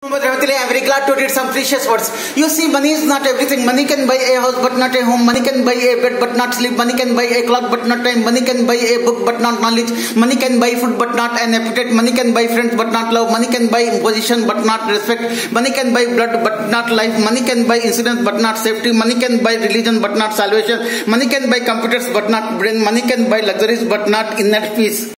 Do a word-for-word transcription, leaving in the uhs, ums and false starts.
I am very glad to read some precious words. You see, money is not everything. Money can buy a house but not a home. Money can buy a bed but not sleep. Money can buy a clock but not time. Money can buy a book but not knowledge. Money can buy food but not an appetite. Money can buy friends but not love. Money can buy position but not respect. Money can buy blood but not life. Money can buy incidents but not safety. Money can buy religion but not salvation. Money can buy computers but not brain. Money can buy luxuries but not inner peace.